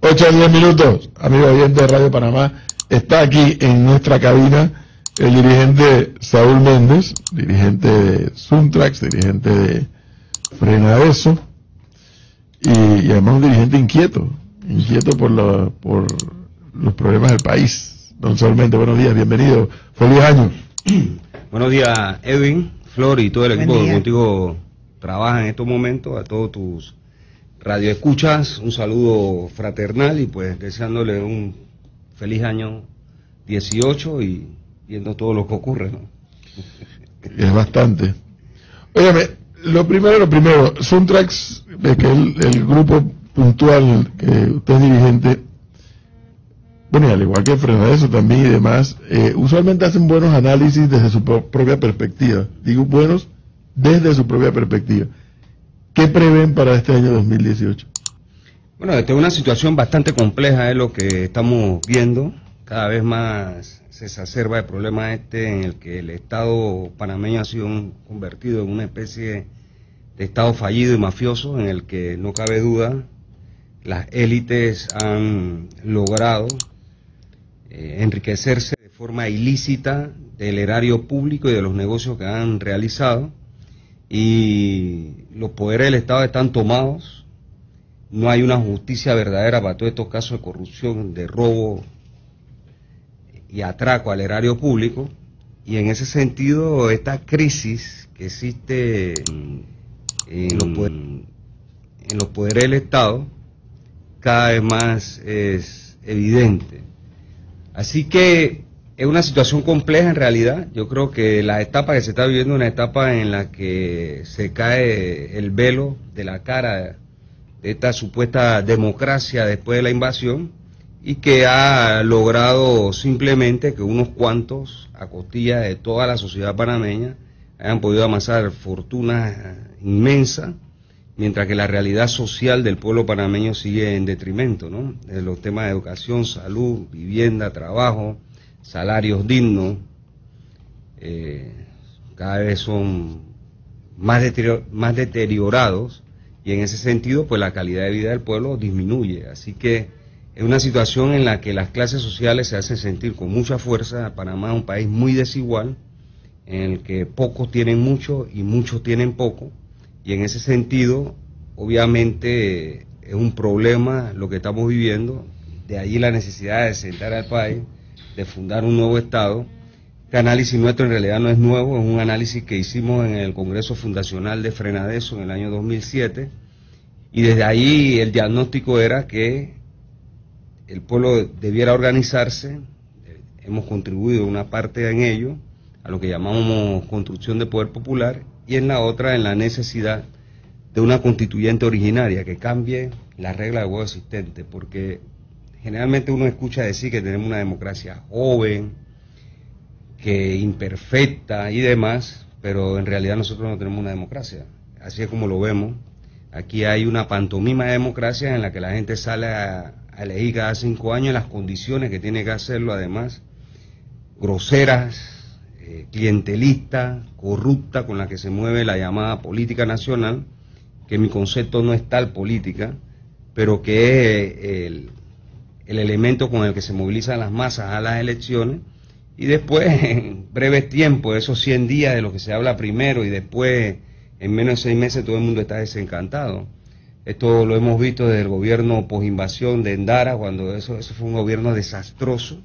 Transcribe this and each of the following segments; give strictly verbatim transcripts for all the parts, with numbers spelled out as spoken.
ocho a diez minutos, amigo oyente de Radio Panamá. Está aquí en nuestra cabina el dirigente Saúl Méndez, dirigente de Suntrax, dirigente de Frenadeso, y, y además un dirigente inquieto, inquieto por, la, por los problemas del país. Don Saúl Méndez, buenos días, bienvenido, feliz año. Buenos días, Edwin, Flor y todo el equipo que contigo trabaja en estos momentos, a todos tus radioescuchas, un saludo fraternal y pues deseándole un feliz año dieciocho y viendo todo lo que ocurre, ¿no? Es bastante. Óyeme, lo primero, lo primero, Suntrax, que es el, el grupo puntual que usted es dirigente, bueno, y al igual que Frenadeso también y demás, eh, usualmente hacen buenos análisis desde su pro propia perspectiva. Digo buenos desde su propia perspectiva. ¿Qué prevén para este año dos mil dieciocho? Bueno, esta es una situación bastante compleja, es lo que estamos viendo. Cada vez más se exacerba el problema este en el que el Estado panameño ha sido un, convertido en una especie de Estado fallido y mafioso, en el que no cabe duda, las élites han logrado eh, enriquecerse de forma ilícita del erario público y de los negocios que han realizado, y los poderes del Estado están tomados. No hay una justicia verdadera para todos estos casos de corrupción, de robo y atraco al erario público, y en ese sentido esta crisis que existe en, en, los, poder, en los poderes del Estado cada vez más es evidente. Así que es una situación compleja en realidad. Yo creo que la etapa que se está viviendo es una etapa en la que se cae el velo de la cara de esta supuesta democracia después de la invasión, y que ha logrado simplemente que unos cuantos, a costilla de toda la sociedad panameña, hayan podido amasar fortunas inmensas, mientras que la realidad social del pueblo panameño sigue en detrimento, ¿no? De los temas de educación, salud, vivienda, trabajo, salarios dignos, eh, cada vez son más, deterior más deteriorados, y en ese sentido pues la calidad de vida del pueblo disminuye. Así que es una situación en la que las clases sociales se hacen sentir con mucha fuerza. Panamá es un país muy desigual, en el que pocos tienen mucho y muchos tienen poco, y en ese sentido obviamente es un problema lo que estamos viviendo. De allí la necesidad de sentar al país, de fundar un nuevo Estado. Este análisis nuestro en realidad no es nuevo, es un análisis que hicimos en el Congreso Fundacional de Frenadeso en el año dos mil siete, y desde ahí el diagnóstico era que el pueblo debiera organizarse. Hemos contribuido una parte en ello, a lo que llamamos construcción de poder popular, y en la otra en la necesidad de una constituyente originaria que cambie las reglas de juego existentes, porque generalmente uno escucha decir que tenemos una democracia joven, que imperfecta y demás, pero en realidad nosotros no tenemos una democracia, así es como lo vemos. Aquí hay una pantomima de democracia en la que la gente sale a, a elegir cada cinco años en las condiciones que tiene que hacerlo, además groseras, eh, clientelista, corrupta, con la que se mueve la llamada política nacional, que en mi concepto no es tal política, pero que es el, el elemento con el que se movilizan las masas a las elecciones, y después en breves tiempos, esos cien días de lo que se habla primero, y después en menos de seis meses todo el mundo está desencantado. Esto lo hemos visto desde el gobierno posinvasión de Endara, cuando eso, eso fue un gobierno desastroso,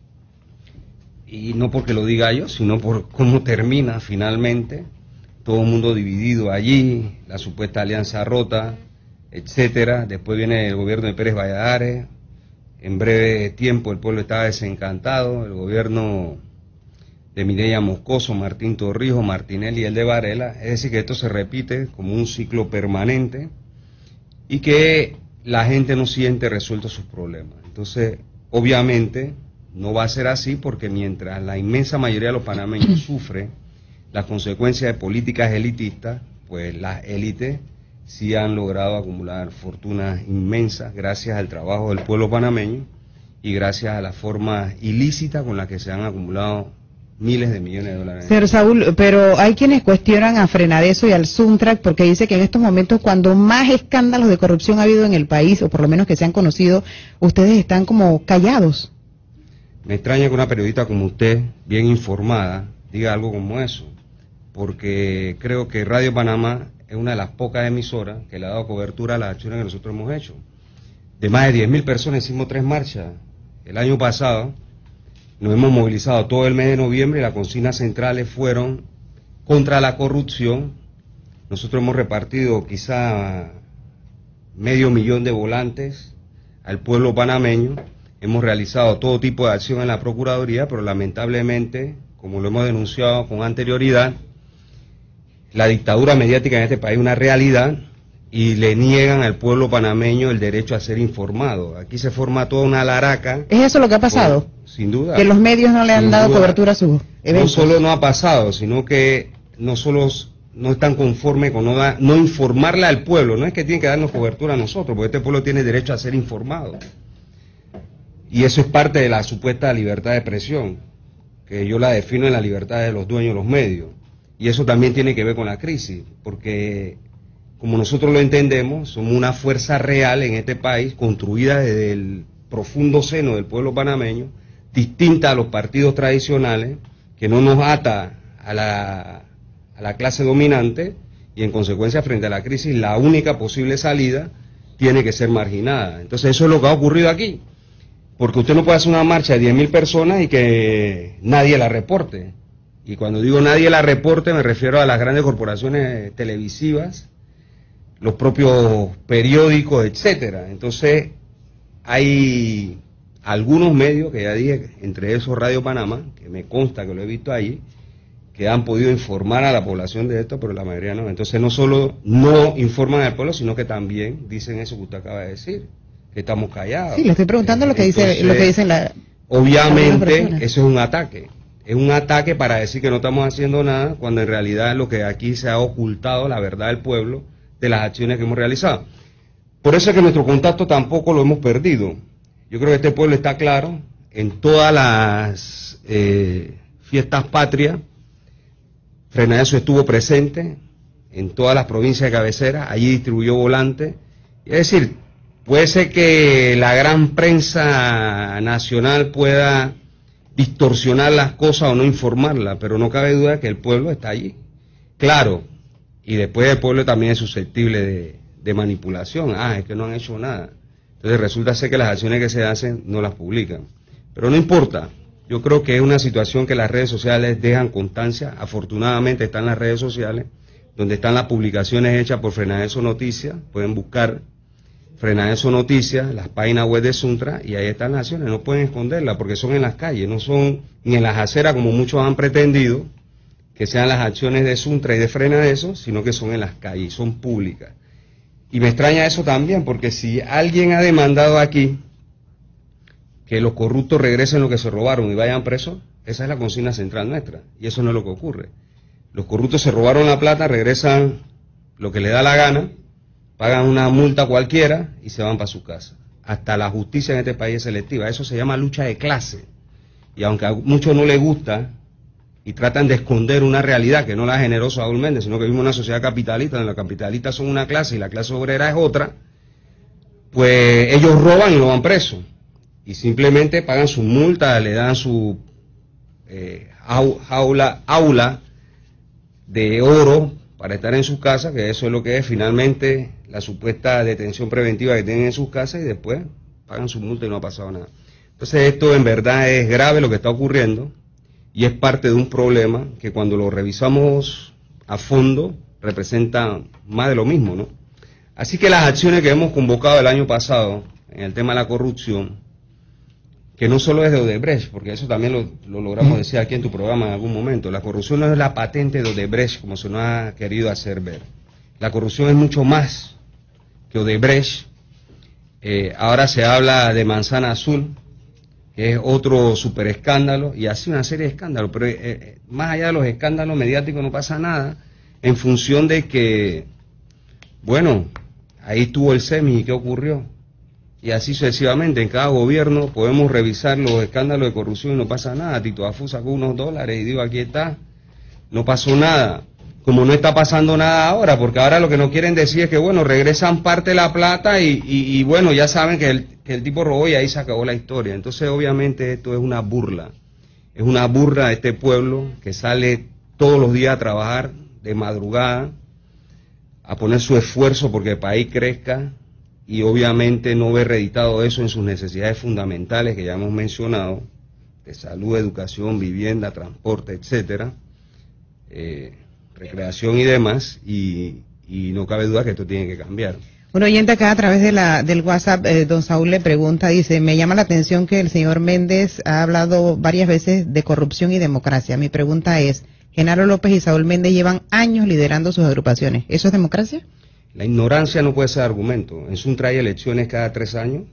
y no porque lo diga yo, sino por cómo termina finalmente, todo el mundo dividido allí, la supuesta alianza rota, etcétera. Después viene el gobierno de Pérez Valladares, en breve tiempo el pueblo estaba desencantado, el gobierno de Mireya Moscoso, Martín Torrijos, Martinelli y el de Varela. Es decir, que esto se repite como un ciclo permanente y que la gente no siente resueltos sus problemas. Entonces, obviamente, no va a ser así, porque mientras la inmensa mayoría de los panameños sufre las consecuencias de políticas elitistas, pues las élites sí han logrado acumular fortunas inmensas gracias al trabajo del pueblo panameño y gracias a la forma ilícita con la que se han acumulado miles de millones de dólares. Señor Saúl, pero hay quienes cuestionan a Frenadeso y al Suntrack porque dice que en estos momentos cuando más escándalos de corrupción ha habido en el país, o por lo menos que se han conocido, ustedes están como callados. Me extraña que una periodista como usted, bien informada, diga algo como eso, porque creo que Radio Panamá es una de las pocas emisoras que le ha dado cobertura a las acciones que nosotros hemos hecho. De más de diez mil personas hicimos tres marchas. El año pasado nos hemos movilizado todo el mes de noviembre y las consignas centrales fueron contra la corrupción. Nosotros hemos repartido quizá medio millón de volantes al pueblo panameño. Hemos realizado todo tipo de acción en la Procuraduría, pero lamentablemente, como lo hemos denunciado con anterioridad, la dictadura mediática en este país es una realidad y le niegan al pueblo panameño el derecho a ser informado. Aquí se forma toda una laraca. ¿Es eso lo que ha pasado? Por, sin duda. Que los medios no le han dado duda, cobertura a sus eventos. No solo no ha pasado, sino que no solo no están conformes con no, da, no informarle al pueblo. No es que tienen que darnos cobertura a nosotros, porque este pueblo tiene derecho a ser informado. Y eso es parte de la supuesta libertad de expresión, que yo la defino en la libertad de los dueños de los medios. Y eso también tiene que ver con la crisis, porque como nosotros lo entendemos, somos una fuerza real en este país, construida desde el profundo seno del pueblo panameño, distinta a los partidos tradicionales, que no nos ata a la, a la clase dominante, y en consecuencia frente a la crisis la única posible salida tiene que ser marginada. Entonces eso es lo que ha ocurrido aquí, porque usted no puede hacer una marcha de diez mil personas y que nadie la reporte. Y cuando digo nadie la reporte me refiero a las grandes corporaciones televisivas, los propios periódicos, etcétera. Entonces, hay algunos medios, que ya dije, entre esos Radio Panamá, que me consta que lo he visto allí, que han podido informar a la población de esto, pero la mayoría no. Entonces, no solo no informan al pueblo, sino que también dicen eso que usted acaba de decir, que estamos callados. Sí, le estoy preguntando lo que Entonces, dice, lo que dicen la... Obviamente, eso es un ataque. Es un ataque para decir que no estamos haciendo nada, cuando en realidad lo que aquí se ha ocultado, la verdad del pueblo, de las acciones que hemos realizado. Por eso es que nuestro contacto tampoco lo hemos perdido. Yo creo que este pueblo está claro, en todas las eh, fiestas patrias, Frenadeso estuvo presente, en todas las provincias de cabecera, allí distribuyó volantes. Es decir, puede ser que la gran prensa nacional pueda distorsionar las cosas o no informarlas, pero no cabe duda que el pueblo está allí. Claro, y después el pueblo también es susceptible de, de manipulación. Ah, es que no han hecho nada. Entonces resulta ser que las acciones que se hacen no las publican. Pero no importa. Yo creo que es una situación que las redes sociales dejan constancia. Afortunadamente están las redes sociales, donde están las publicaciones hechas por Frenadeso Noticias. Pueden buscar Frenadeso Noticias, las páginas web de Suntra, y ahí están las acciones. No pueden esconderlas porque son en las calles, no son ni en las aceras como muchos han pretendido que sean las acciones de Suntra y de Frenadeso, sino que son en las calles, son públicas. Y me extraña eso también, porque si alguien ha demandado aquí que los corruptos regresen lo que se robaron y vayan presos, esa es la consigna central nuestra, y eso no es lo que ocurre. Los corruptos se robaron la plata, regresan lo que les da la gana, pagan una multa cualquiera y se van para su casa. Hasta la justicia en este país es selectiva, eso se llama lucha de clase. Y aunque a muchos no les gusta, y tratan de esconder una realidad que no la generó Saúl Méndez, sino que vivimos en una sociedad capitalista, donde los capitalistas son una clase y la clase obrera es otra, pues ellos roban y no van presos. Y simplemente pagan su multa, le dan su eh, aula, aula de oro para estar en sus casas, que eso es lo que es finalmente la supuesta detención preventiva que tienen en sus casas, y después pagan su multa y no ha pasado nada. Entonces esto en verdad es grave lo que está ocurriendo, y es parte de un problema que cuando lo revisamos a fondo representa más de lo mismo, ¿no? Así que las acciones que hemos convocado el año pasado en el tema de la corrupción, que no solo es de Odebrecht, porque eso también lo, lo logramos decir aquí en tu programa en algún momento, la corrupción no es la patente de Odebrecht como se nos ha querido hacer ver. La corrupción es mucho más que Odebrecht. Eh, ahora se habla de Manzana Azul, que es otro super escándalo, y así una serie de escándalos, pero eh, eh, más allá de los escándalos mediáticos no pasa nada, en función de que, bueno, ahí estuvo el SEMI, ¿y qué ocurrió? Y así sucesivamente, en cada gobierno podemos revisar los escándalos de corrupción y no pasa nada. Tito Afú sacó unos dólares y digo, aquí está, no pasó nada. Como no está pasando nada ahora, porque ahora lo que no quieren decir es que, bueno, regresan parte de la plata y, y, y bueno, ya saben que el, que el tipo robó y ahí se acabó la historia. Entonces, obviamente, esto es una burla. Es una burla de este pueblo que sale todos los días a trabajar de madrugada, a poner su esfuerzo porque el país crezca, y obviamente no ver reeditado eso en sus necesidades fundamentales que ya hemos mencionado, de salud, educación, vivienda, transporte, etcétera, eh, recreación y demás, y, y no cabe duda que esto tiene que cambiar. Un oyente acá a través de la del WhatsApp, eh, don Saúl le pregunta, dice, me llama la atención que el señor Méndez ha hablado varias veces de corrupción y democracia. Mi pregunta es, Genaro López y Saúl Méndez llevan años liderando sus agrupaciones. ¿Eso es democracia? La ignorancia no puede ser argumento. En Suntra hay elecciones cada tres años.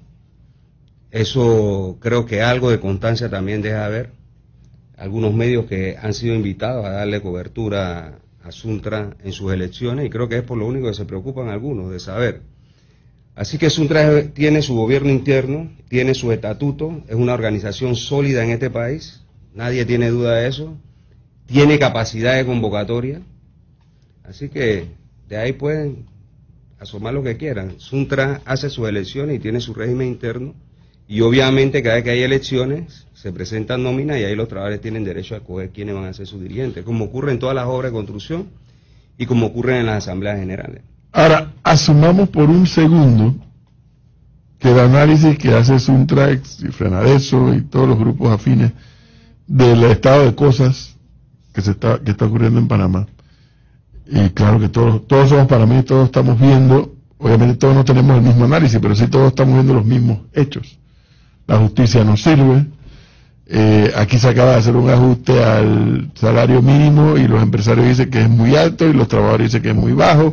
Eso creo que algo de constancia también deja ver. Algunos medios que han sido invitados a darle cobertura a Suntra en sus elecciones, y creo que es por lo único que se preocupan algunos, de saber. Así que Suntra tiene su gobierno interno, tiene su estatuto, es una organización sólida en este país, nadie tiene duda de eso, tiene capacidad de convocatoria, así que de ahí pueden asomar lo que quieran. Suntra hace sus elecciones y tiene su régimen interno, y obviamente cada vez que hay elecciones se presentan nóminas y ahí los trabajadores tienen derecho a escoger quiénes van a ser sus dirigentes, como ocurre en todas las obras de construcción y como ocurre en las asambleas generales. Ahora, asumamos por un segundo que el análisis que hace Suntrax y Frenadeso y todos los grupos afines del estado de cosas que se está que está ocurriendo en Panamá, y claro que todos todos somos panameños, todos estamos viendo, obviamente todos no tenemos el mismo análisis, pero sí todos estamos viendo los mismos hechos. La justicia no sirve, eh, aquí se acaba de hacer un ajuste al salario mínimo y los empresarios dicen que es muy alto y los trabajadores dicen que es muy bajo,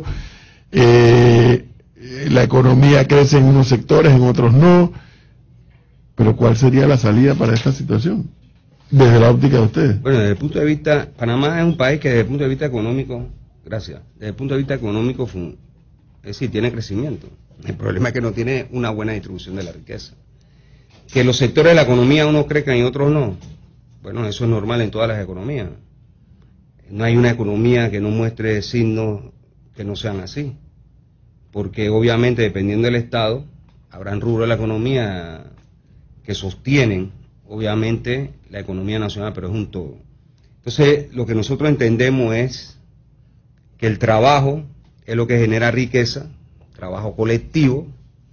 eh, la economía crece en unos sectores, en otros no, pero ¿cuál sería la salida para esta situación? Desde la óptica de ustedes. Bueno, desde el punto de vista, Panamá es un país que desde el punto de vista económico, gracias, desde el punto de vista económico, es decir, tiene crecimiento. El problema es que no tiene una buena distribución de la riqueza. Que los sectores de la economía unos crezcan y otros no, bueno, eso es normal en todas las economías. No hay una economía que no muestre signos que no sean así, porque obviamente dependiendo del estado, habrán rubros de la economía que sostienen, obviamente, la economía nacional, pero es un todo. Entonces, lo que nosotros entendemos es que el trabajo es lo que genera riqueza, trabajo colectivo,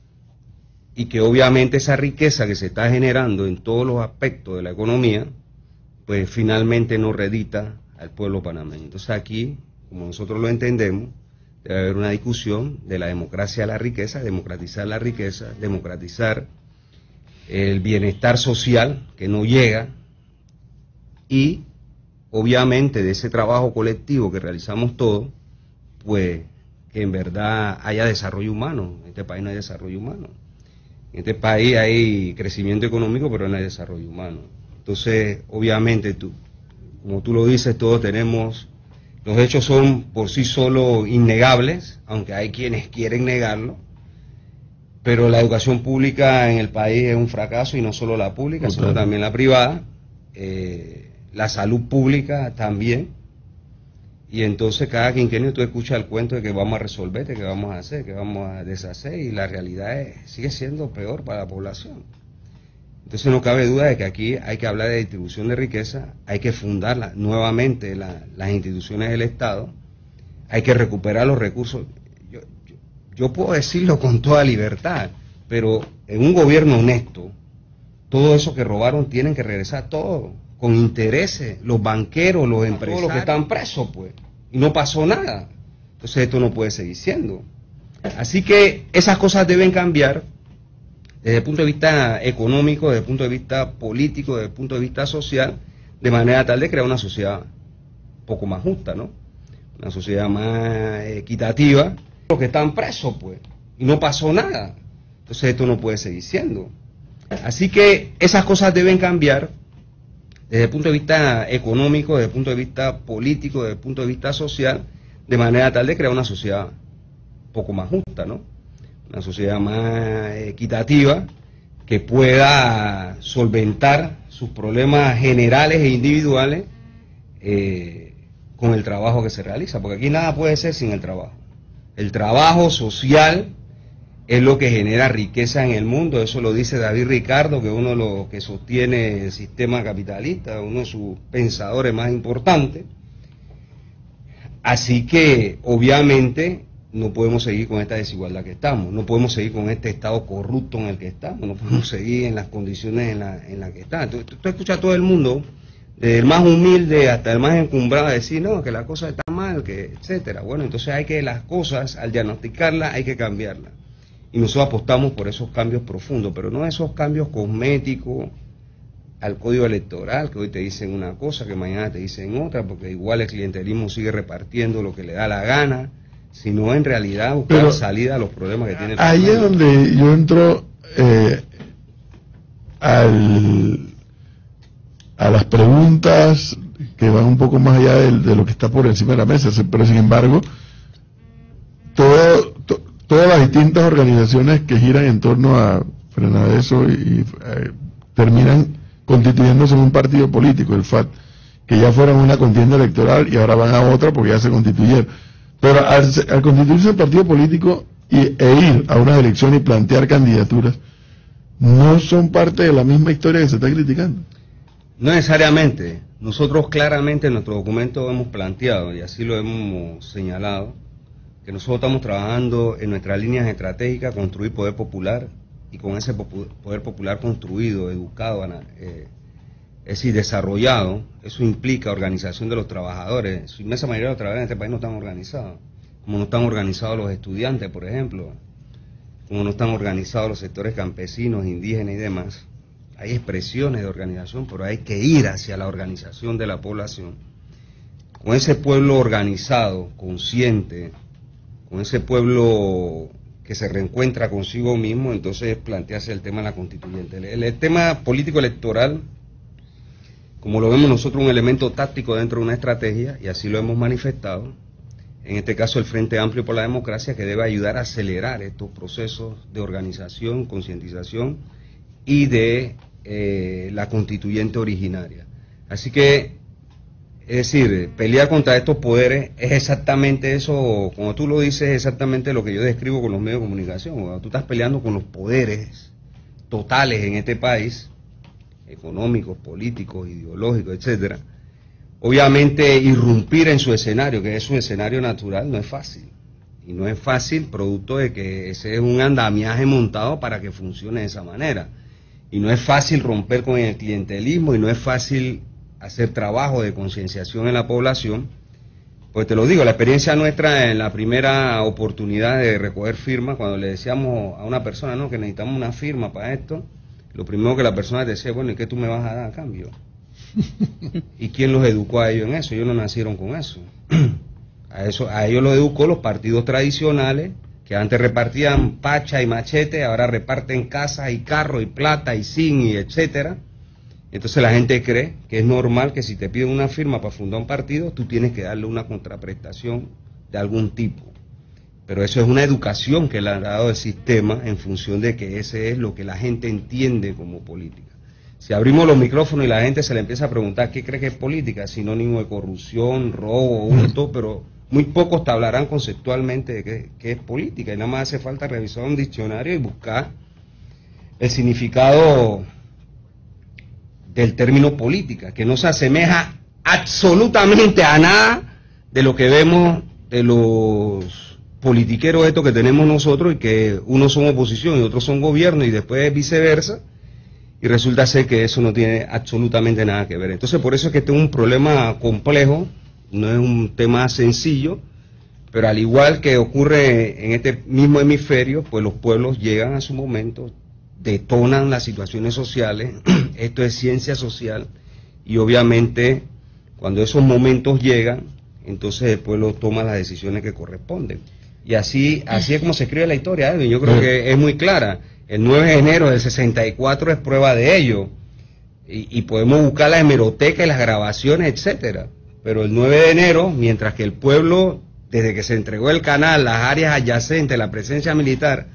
y que obviamente esa riqueza que se está generando en todos los aspectos de la economía, pues finalmente no redita al pueblo panameño. Entonces aquí, como nosotros lo entendemos, debe haber una discusión de la democracia de la riqueza, democratizar la riqueza, democratizar el bienestar social que no llega, y obviamente de ese trabajo colectivo que realizamos todos, pues que en verdad haya desarrollo humano. En este país no hay desarrollo humano. En este país hay crecimiento económico, pero no hay desarrollo humano. Entonces, obviamente, tú, como tú lo dices, todos tenemos, los hechos son por sí solos innegables, aunque hay quienes quieren negarlo, pero la educación pública en el país es un fracaso, y no solo la pública, sino también la privada, eh, la salud pública también. Y entonces cada quinquenio tú escuchas el cuento de que vamos a resolver, de que vamos a hacer, que vamos a deshacer, y la realidad es, sigue siendo peor para la población. Entonces no cabe duda de que aquí hay que hablar de distribución de riqueza, hay que fundar nuevamente la, las instituciones del Estado, hay que recuperar los recursos. Yo, yo, yo puedo decirlo con toda libertad, pero en un gobierno honesto, todo eso que robaron tienen que regresar todo, con intereses, los banqueros, los empresarios, todos los que están presos, pues, y no pasó nada. Entonces esto no puede seguir siendo. Así que esas cosas deben cambiar desde el punto de vista económico, desde el punto de vista político, desde el punto de vista social, de manera tal de crear una sociedad un poco más justa, ¿no? Una sociedad más equitativa. Los que están presos, pues, y no pasó nada. Entonces esto no puede seguir siendo. Así que esas cosas deben cambiar desde el punto de vista económico, desde el punto de vista político, desde el punto de vista social, de manera tal de crear una sociedad un poco más justa, ¿no? una sociedad más equitativa, que pueda solventar sus problemas generales e individuales eh, con el trabajo que se realiza, porque aquí nada puede ser sin el trabajo. El trabajo social es lo que genera riqueza en el mundo, eso lo dice David Ricardo, que es uno de los que sostiene el sistema capitalista, uno de sus pensadores más importantes. Así que, obviamente, no podemos seguir con esta desigualdad que estamos, no podemos seguir con este estado corrupto en el que estamos, no podemos seguir en las condiciones en las en la que están. Tú, tú, tú escuchas a todo el mundo, desde el más humilde hasta el más encumbrado, decir, no, que la cosa está mal, que etcétera. Bueno, entonces hay que las cosas, al diagnosticarlas, hay que cambiarlas. Y nosotros apostamos por esos cambios profundos, pero no esos cambios cosméticos al código electoral, que hoy te dicen una cosa, que mañana te dicen otra, porque igual el clientelismo sigue repartiendo lo que le da la gana, sino en realidad buscar pero salida a los problemas que tiene el ahí es donde yo entro eh, al, a las preguntas que van un poco más allá de, de lo que está por encima de la mesa, pero sin embargo todo, to, todas las distintas organizaciones que giran en torno a frenar eso y, y eh, terminan constituyéndose en un partido político, el F A T, que ya fueron una contienda electoral y ahora van a otra porque ya se constituyeron. Pero al, al constituirse el partido político y, e ir a unas elecciones y plantear candidaturas, no son parte de la misma historia que se está criticando. No necesariamente. Nosotros claramente en nuestro documento hemos planteado, y así lo hemos señalado, que nosotros estamos trabajando en nuestras líneas estratégicas, construir poder popular, y con ese poder popular construido, educado, eh, es decir, desarrollado, eso implica organización de los trabajadores. Su inmensa mayoría de los trabajadores en este país no están organizados, como no están organizados los estudiantes, por ejemplo, como no están organizados los sectores campesinos, indígenas y demás. Hay expresiones de organización, pero hay que ir hacia la organización de la población. Con ese pueblo organizado, consciente, con ese pueblo que se reencuentra consigo mismo, entonces plantearse el tema de la constituyente. El, el tema político electoral, como lo vemos nosotros, un elemento táctico dentro de una estrategia, y así lo hemos manifestado, en este caso el Frente Amplio por la Democracia, que debe ayudar a acelerar estos procesos de organización, concientización y de eh, la constituyente originaria. Así que, es decir, pelear contra estos poderes es exactamente eso, como tú lo dices, es exactamente lo que yo describo con los medios de comunicación. Cuando tú estás peleando con los poderes totales en este país, económicos, políticos, ideológicos, etcétera, obviamente irrumpir en su escenario, que es su escenario natural, no es fácil. Y no es fácil producto de que ese es un andamiaje montado para que funcione de esa manera. Y no es fácil romper con el clientelismo, y no es fácil hacer trabajo de concienciación en la población. Pues te lo digo, la experiencia nuestra en la primera oportunidad de recoger firmas, cuando le decíamos a una persona, no, que necesitamos una firma para esto, lo primero que la persona decía, bueno, ¿y qué tú me vas a dar a cambio? ¿Y quién los educó a ellos en eso? Ellos no nacieron con eso. A eso, a ellos los educó los partidos tradicionales, que antes repartían pacha y machete, ahora reparten casas y carros y plata y zinc y etcétera. Entonces la gente cree que es normal que si te piden una firma para fundar un partido, tú tienes que darle una contraprestación de algún tipo. Pero eso es una educación que le ha dado el sistema en función de que ese es lo que la gente entiende como política. Si abrimos los micrófonos y la gente se le empieza a preguntar qué cree que es política, sinónimo de corrupción, robo, hurto, pero muy pocos te hablarán conceptualmente de qué, qué es política, y nada más hace falta revisar un diccionario y buscar el significado del término política, que no se asemeja absolutamente a nada de lo que vemos de los politiqueros estos que tenemos nosotros, y que unos son oposición y otros son gobierno, y después viceversa, y resulta ser que eso no tiene absolutamente nada que ver. Entonces, por eso es que este es un problema complejo, no es un tema sencillo, pero al igual que ocurre en este mismo hemisferio, pues los pueblos llegan a su momento, detonan las situaciones sociales, esto es ciencia social, y obviamente cuando esos momentos llegan, entonces el pueblo toma las decisiones que corresponden. Y así así es como se escribe la historia, Edwin. Yo creo que es muy clara. El nueve de enero del sesenta y cuatro es prueba de ello, y, y podemos buscar la hemeroteca y las grabaciones, etcétera. Pero el nueve de enero, mientras que el pueblo, desde que se entregó el canal, las áreas adyacentes, la presencia militar,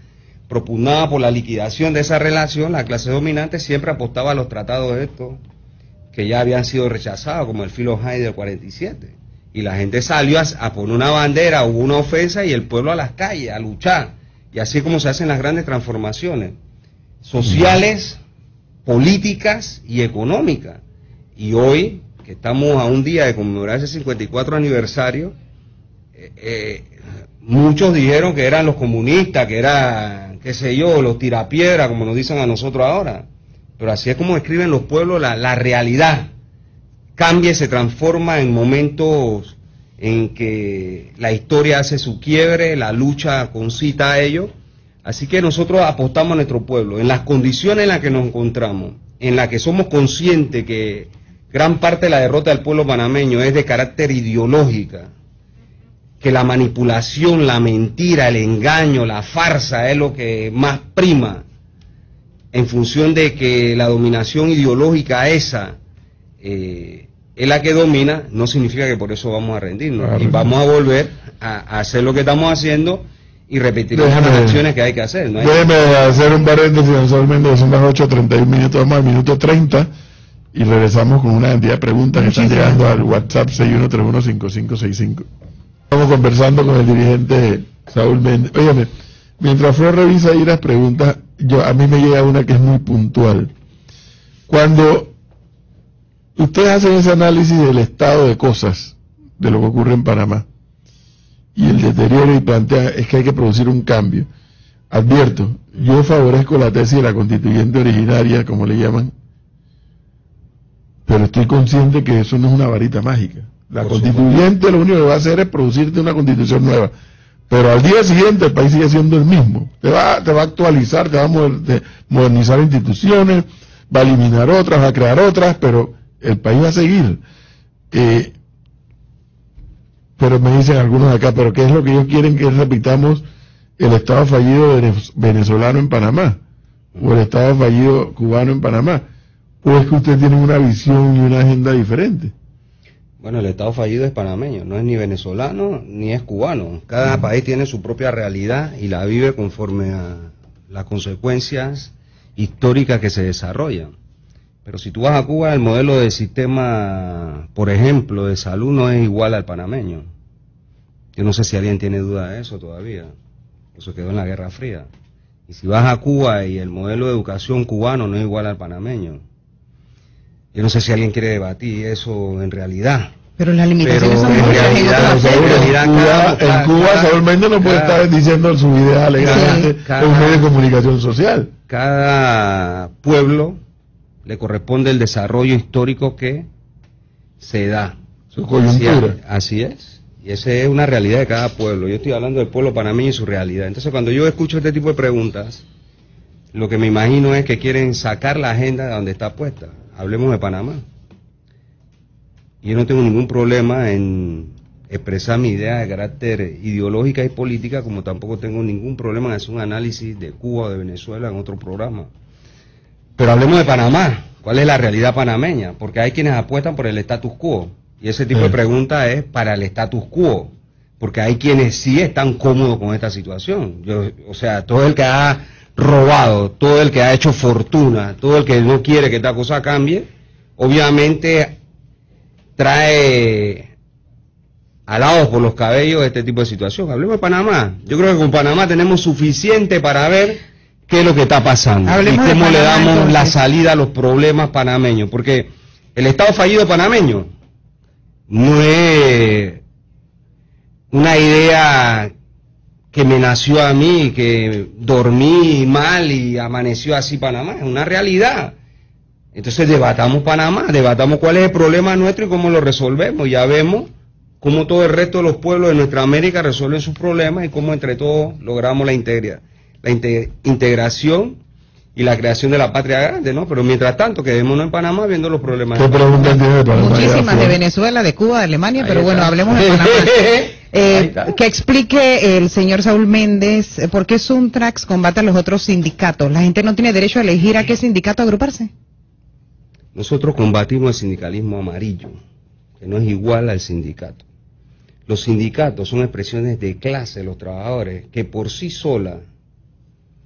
propugnaba por la liquidación de esa relación, la clase dominante siempre apostaba a los tratados estos que ya habían sido rechazados, como el Filo High del cuarenta y siete. Y la gente salió a, a poner una bandera, hubo una ofensa y el pueblo a las calles, a luchar. Y así es como se hacen las grandes transformaciones sociales, políticas y económicas. Y hoy, que estamos a un día de conmemorar ese cincuenta y cuatro aniversario, eh, eh, muchos dijeron que eran los comunistas, que eran, qué sé yo, los tirapiedras, como nos dicen a nosotros ahora. Pero así es como escriben los pueblos la, la realidad. Cambia y se transforma en momentos en que la historia hace su quiebre, la lucha concita a ello. Así que nosotros apostamos a nuestro pueblo, en las condiciones en las que nos encontramos, en las que somos conscientes que gran parte de la derrota del pueblo panameño es de carácter ideológica, que la manipulación, la mentira, el engaño, la farsa es lo que más prima, en función de que la dominación ideológica esa eh, es la que domina, no significa que por eso vamos a rendirnos. Claro. Y vamos a volver a, a hacer lo que estamos haciendo y repetir las acciones que hay que hacer. ¿No? Déjeme hacer un paréntesis, don Saúl Méndez, son las ocho treinta y un minutos, vamos al minuto treinta y regresamos con una cantidad de preguntas que están llegando al WhatsApp seis uno tres uno cinco cinco seis cinco. Estamos conversando con el dirigente Saúl Méndez. Óyeme, mientras Flor revisa ahí las preguntas, yo a mí me llega una que es muy puntual. Cuando ustedes hacen ese análisis del estado de cosas, de lo que ocurre en Panamá, y el deterioro y plantea es que hay que producir un cambio. Advierto, yo favorezco la tesis de la constituyente originaria, como le llaman, pero estoy consciente que eso no es una varita mágica. La Por constituyente supuesto. Lo único que va a hacer es producirte una constitución nueva, pero al día siguiente el país sigue siendo el mismo. Te va, te va a actualizar, te va a moder, modernizar instituciones, va a eliminar otras, va a crear otras, pero el país va a seguir. Eh, pero me dicen algunos acá, pero ¿qué es lo que ellos quieren? Que repitamos el Estado fallido venezolano en Panamá, o el Estado fallido cubano en Panamá, o es que ustedes tienen una visión y una agenda diferente. Bueno, el Estado fallido es panameño, no es ni venezolano ni es cubano. Cada uh-huh. país tiene su propia realidad y la vive conforme a las consecuencias históricas que se desarrollan. Pero si tú vas a Cuba, el modelo de sistema, por ejemplo, de salud no es igual al panameño. Yo no sé si alguien tiene duda de eso todavía. Eso quedó en la Guerra Fría. Y si vas a Cuba y el modelo de educación cubano no es igual al panameño. Yo no sé si alguien quiere debatir eso en realidad. Pero las limitaciones Pero son en muchas en realidad, otros en realidad en Cuba, cada, en Cuba cada, Saúl Méndez no puede cada, estar diciendo sus ideas legalmente cada, en un medio de comunicación social. Cada pueblo le corresponde el desarrollo histórico que se da. Su coyuntura. Así, así es. Y esa es una realidad de cada pueblo. Yo estoy hablando del pueblo panameño y su realidad. Entonces, cuando yo escucho este tipo de preguntas, lo que me imagino es que quieren sacar la agenda de donde está puesta. Hablemos de Panamá. Y yo no tengo ningún problema en expresar mi idea de carácter ideológica y política, como tampoco tengo ningún problema en hacer un análisis de Cuba o de Venezuela en otro programa. Pero hablemos de Panamá. ¿Cuál es la realidad panameña? Porque hay quienes apuestan por el status quo. Y ese tipo de pregunta es para el status quo. Porque hay quienes sí están cómodos con esta situación. Yo, o sea, todo el que ha robado, todo el que ha hecho fortuna, todo el que no quiere que esta cosa cambie, obviamente trae alados por los cabellos este tipo de situación. Hablemos de Panamá. Yo creo que con Panamá tenemos suficiente para ver qué es lo que está pasando. Hablemos y cómo Panamá, le damos entonces la salida a los problemas panameños. Porque el Estado fallido panameño no es una idea que me nació a mí, que dormí mal y amaneció así Panamá. Es una realidad. Entonces debatamos Panamá, debatamos cuál es el problema nuestro y cómo lo resolvemos. Ya vemos cómo todo el resto de los pueblos de nuestra América resuelven sus problemas y cómo entre todos logramos la integridad. La integración y la creación de la patria grande, ¿no? Pero mientras tanto, quedémonos en Panamá viendo los problemas. ¿Qué preguntas tiene de Panamá? Muchísimas, de Venezuela, de Cuba, de Alemania, ahí pero está. Bueno, hablemos de Panamá. Eh, que explique el señor Saúl Méndez por qué Suntrax combate a los otros sindicatos. La gente no tiene derecho a elegir a qué sindicato agruparse. Nosotros combatimos el sindicalismo amarillo, que no es igual al sindicato. Los sindicatos son expresiones de clase de los trabajadores que por sí solas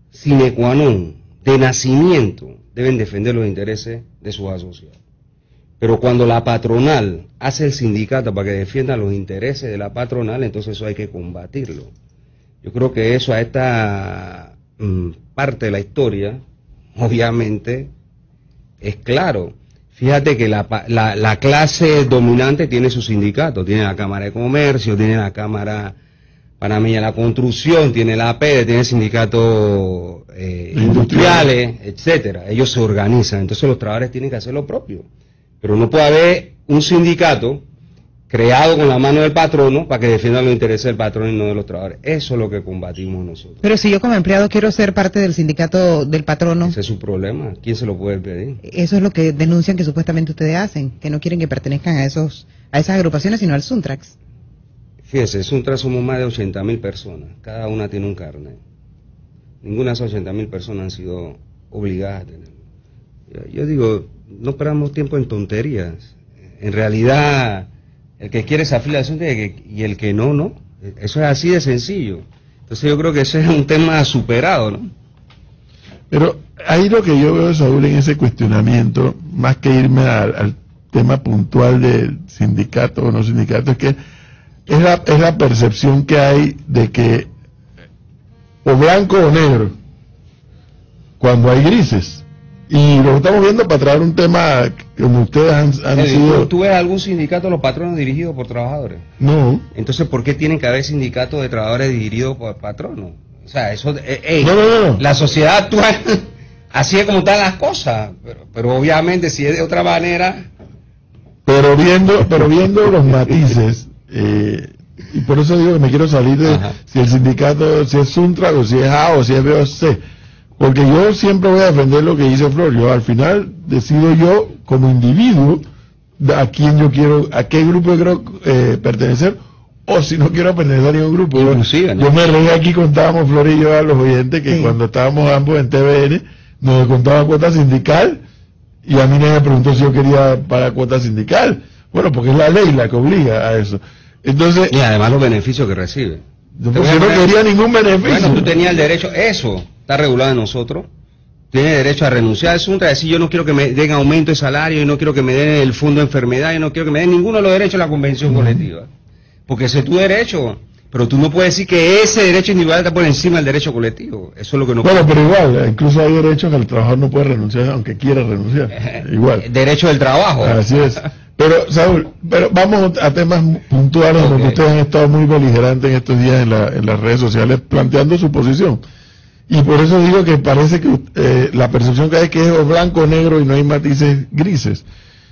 sine qua non, de nacimiento, deben defender los intereses de sus asociados. Pero cuando la patronal hace el sindicato para que defienda los intereses de la patronal, entonces eso hay que combatirlo. Yo creo que eso a esta mm, parte de la historia, obviamente, es claro. Fíjate que la, la, la clase dominante tiene su sindicato, tiene la Cámara de Comercio, tiene la Cámara Panameña de la Construcción, tiene la A P E D, tiene sindicatos eh, industriales, etcétera. Ellos se organizan, entonces los trabajadores tienen que hacer lo propio. Pero no puede haber un sindicato creado con la mano del patrono para que defienda los intereses del patrono y no de los trabajadores. Eso es lo que combatimos nosotros. Pero si yo como empleado quiero ser parte del sindicato del patrono... Ese es su problema. ¿Quién se lo puede pedir? Eso es lo que denuncian que supuestamente ustedes hacen, que no quieren que pertenezcan a esos a esas agrupaciones, sino al Suntrax. Fíjese, Suntrax somos más de ochenta mil personas. Cada una tiene un carnet. Ninguna de esas ochenta mil personas han sido obligadas a tenerlo. Yo, yo digo, no perdamos tiempo en tonterías. En realidad... El que quiere esa afiliación y el que no, no. Eso es así de sencillo. Entonces yo creo que ese es un tema superado, ¿no? Pero ahí lo que yo veo, Saúl, en ese cuestionamiento, más que irme al, al tema puntual del sindicato o no sindicato, es que es la, es la percepción que hay de que o blanco o negro, cuando hay grises. Y lo estamos viendo para traer un tema que como ustedes han, han Eddie, sido... ¿Tú ves algún sindicato de los patronos dirigidos por trabajadores? No. Entonces, ¿por qué tienen que haber sindicatos de trabajadores dirigidos por patronos? O sea, eso... Eh, eh, no, no, no. La sociedad actual, así es como están las cosas. Pero, pero obviamente, si es de otra manera... Pero viendo, pero viendo los matices, eh, y por eso digo que me quiero salir de Ajá. si el sindicato, si es Suntrax o si es A o si es B o C. Porque yo siempre voy a defender lo que dice Flor. Yo al final decido yo como individuo a quién yo quiero, a qué grupo quiero eh, pertenecer, o si no quiero pertenecer a ningún grupo. Yo, ¿no? yo me reí aquí, contábamos Flor y yo a los oyentes que sí. cuando estábamos ambos en T V N nos contaba cuota sindical y a mí nadie me preguntó si yo quería pagar cuota sindical. Bueno, porque es la ley la que obliga a eso. Entonces, y además los beneficios que recibe. Yo, yo no quería ningún beneficio. Bueno, tú tenías el derecho, eso está regulado en nosotros. Tienes derecho a renunciar al Suntrax, decir yo no quiero que me den aumento de salario, yo no quiero que me den el fondo de enfermedad, yo no quiero que me den ninguno de los derechos de la convención uh-huh. colectiva. Porque ese es tu derecho, pero tú no puedes decir que ese derecho individual está por encima del derecho colectivo. Eso es lo que no Bueno, puede. Pero igual, incluso hay derechos que el trabajador no puede renunciar aunque quiera renunciar. Igual. Derecho del trabajo. Así es. Pero, Saúl, pero vamos a temas puntuales, okay. Porque ustedes han estado muy beligerantes en estos días en, la, en las redes sociales planteando su posición. Y por eso digo que parece que eh, la percepción que hay es que es o blanco o negro y no hay matices grises.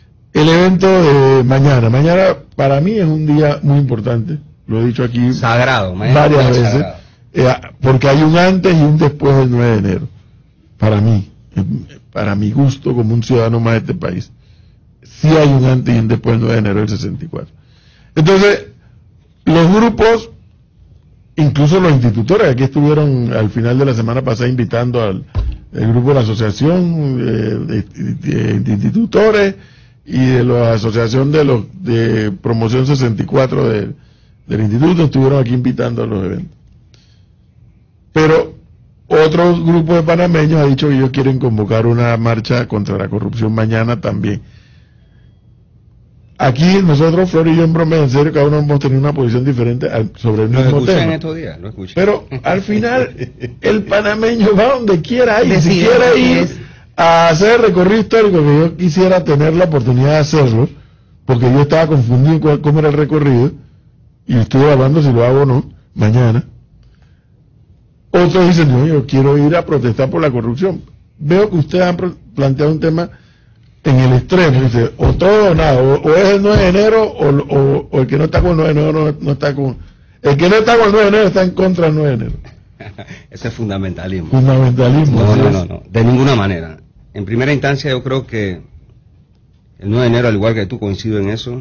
El evento de mañana. Mañana para mí es un día muy importante. Lo he dicho aquí sagrado, varias veces. Sagrado. Eh, porque hay un antes y un después del nueve de enero. Para mí, para mi gusto como un ciudadano más de este país. Sí hay un antes y un después del nueve de enero del sesenta y cuatro. Entonces, los grupos, incluso los institutores, aquí estuvieron al final de la semana pasada invitando al el grupo de la asociación eh, de, de, de institutores y de la asociación de los de promoción sesenta y cuatro de, del instituto, estuvieron aquí invitando a los eventos. Pero otro grupo de panameños ha dicho que ellos quieren convocar una marcha contra la corrupción mañana también. Aquí nosotros, Flor y yo, en broma, en serio, cada uno hemos tenido una posición diferente al, sobre el mismo tema. En estos días, lo escuché. Pero al final, el panameño va donde quiera ir. Si quiere ir a hacer el recorrido histórico, que yo quisiera tener la oportunidad de hacerlo, porque yo estaba confundido con cómo era el recorrido, y estuve hablando si lo hago o no, mañana. Otros dicen, no, yo quiero ir a protestar por la corrupción. Veo que ustedes han planteado un tema en el extremo, dice, o todo o nada, o, o es el nueve de enero, o, o, o el que no está con el nueve de enero no, no está con... El que no está con el nueve de enero está en contra del nueve de enero. Ese es fundamentalismo. Fundamentalismo. No, no, no, no, de ninguna manera. En primera instancia yo creo que el nueve de enero, al igual que tú, coincido en eso,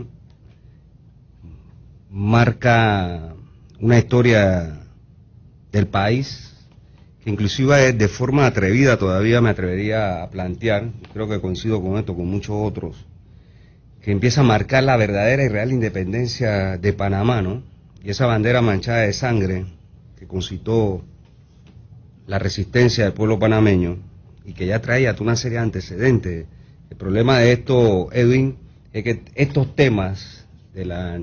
marca una historia del país que inclusive de forma atrevida todavía me atrevería a plantear, creo que coincido con esto, con muchos otros, que empieza a marcar la verdadera y real independencia de Panamá, ¿no? Y esa bandera manchada de sangre que concitó la resistencia del pueblo panameño y que ya traía toda una serie de antecedentes. El problema de esto, Edwin, es que estos temas de la,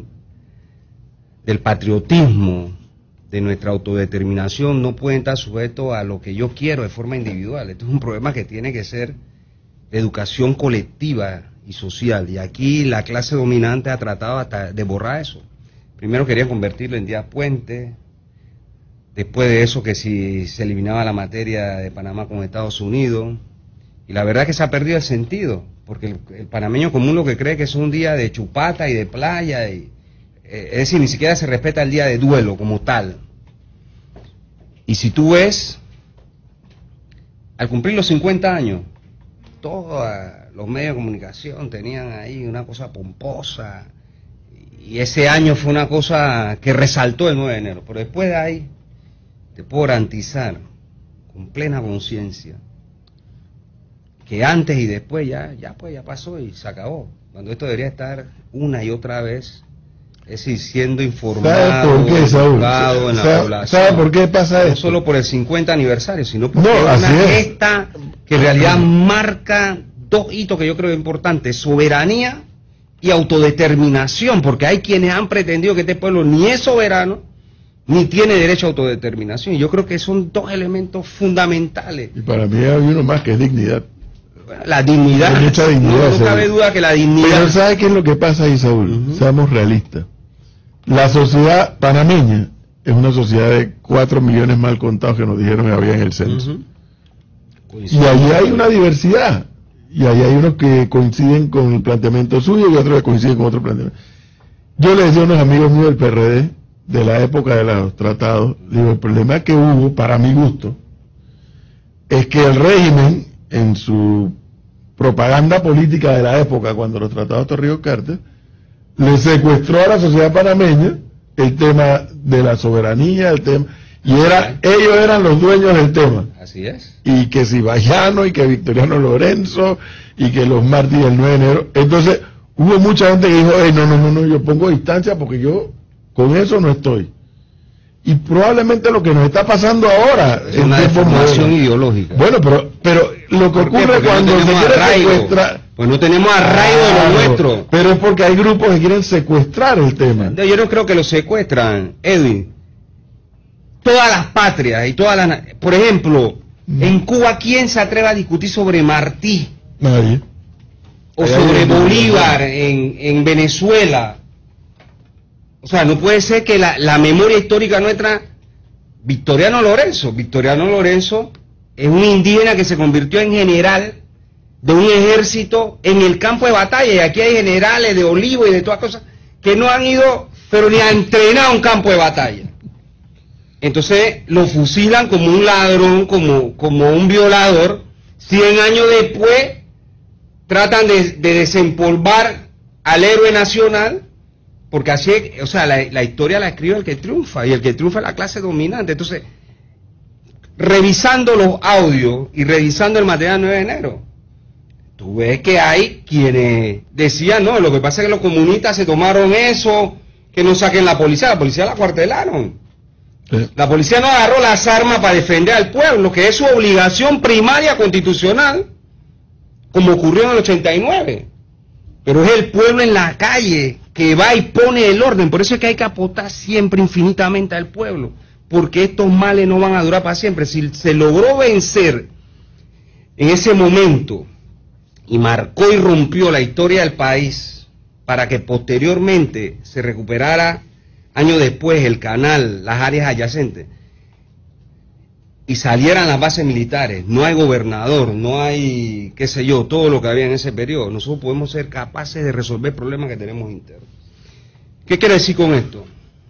del patriotismo, de nuestra autodeterminación, no pueden estar sujetos a lo que yo quiero de forma individual. Esto es un problema que tiene que ser de educación colectiva y social, y aquí la clase dominante ha tratado hasta de borrar eso. Primero querían convertirlo en día puente, después de eso que si se eliminaba la materia de Panamá con Estados Unidos, y la verdad es que se ha perdido el sentido, porque el, el panameño común lo que cree que es un día de chupata y de playa, y, eh, es decir, ni siquiera se respeta el día de duelo como tal. Y si tú ves, al cumplir los cincuenta años, todos los medios de comunicación tenían ahí una cosa pomposa, y ese año fue una cosa que resaltó el nueve de enero, pero después de ahí, te puedo garantizar, con plena conciencia, que antes y después ya, ya pues ya pasó y se acabó, cuando esto debería estar una y otra vez, es decir, siendo informado, ¿Sabe por qué, Saúl? educado en la ¿Sabe, población. ¿Sabe por qué pasa No esto? solo por el cincuenta aniversario, sino porque No, es así una es. gesta que en realidad marca dos hitos que yo creo importantes: soberanía y autodeterminación, porque hay quienes han pretendido que este pueblo ni es soberano, ni tiene derecho a autodeterminación. Y yo creo que son dos elementos fundamentales. Y para mí hay uno más que es dignidad. La dignidad, Hay mucha dignidad, no, no Saúl. cabe duda que la dignidad... Pero ¿sabe qué es lo que pasa ahí, Saúl? Uh-huh. Seamos realistas. La sociedad panameña es una sociedad de cuatro millones mal contados que nos dijeron que había en el censo. Uh-huh. Y ahí hay una diversidad. Y ahí hay unos que coinciden con el planteamiento suyo y otros que coinciden con otro planteamiento. Yo le decía a unos amigos míos del P R D, de la época de los tratados, digo, el problema que hubo, para mi gusto, es que el régimen, en su propaganda política de la época, cuando los tratados Torrijos-Carter, le secuestró a la sociedad panameña el tema de la soberanía, el tema, y era, ellos eran los dueños del tema. Así es. Y que si Bayano, y que Victoriano Lorenzo, y que los mártires del nueve de enero. Entonces, hubo mucha gente que dijo, hey, no, no, no, no, yo pongo distancia porque yo con eso no estoy. Y probablemente lo que nos está pasando ahora Es una deformación ideológica. Bueno, pero pero lo que ocurre Porque cuando no se tenemos quiere arraigo. secuestrar... Pues no tenemos arraigo de Claro, lo nuestro. pero es porque hay grupos que quieren secuestrar el tema. Yo no creo que lo secuestran, Edwin. Todas las patrias y todas las... Por ejemplo, Mm. en Cuba, ¿quién se atreve a discutir sobre Martí? Nadie. O Ahí sobre hay un- Bolívar en, en Venezuela. O sea, no puede ser que la, la memoria histórica nuestra... Victoriano Lorenzo. Victoriano Lorenzo es un indígena que se convirtió en general de un ejército en el campo de batalla. Y aquí hay generales de Olivo y de todas cosas que no han ido, pero ni a entrenar a un campo de batalla. Entonces lo fusilan como un ladrón, como, como un violador. Cien años después tratan de, de desempolvar al héroe nacional, porque así es, o sea, la, la historia la escribe el que triunfa, y el que triunfa es la clase dominante. Entonces, revisando los audios y revisando el material del nueve de enero, tú ves que hay quienes decían, no, lo que pasa es que los comunistas se tomaron eso, que no saquen la policía, la policía la cuartelaron. Sí. La policía no agarró las armas para defender al pueblo, que es su obligación primaria constitucional, como ocurrió en el ochenta y nueve. Pero es el pueblo en la calle que va y pone el orden. Por eso es que hay que apostar siempre infinitamente al pueblo, porque estos males no van a durar para siempre. Si se logró vencer en ese momento y marcó y rompió la historia del país para que posteriormente se recuperara años después el canal, las áreas adyacentes, y salieran las bases militares, no hay gobernador, no hay, qué sé yo, todo lo que había en ese periodo, nosotros podemos ser capaces de resolver problemas que tenemos internos. ¿Qué quiero decir con esto?